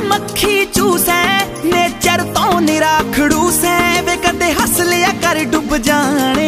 मक्खी चूसै नेचर तो निरा खड़ूस है वे कदे हस लिया कर डुब जाने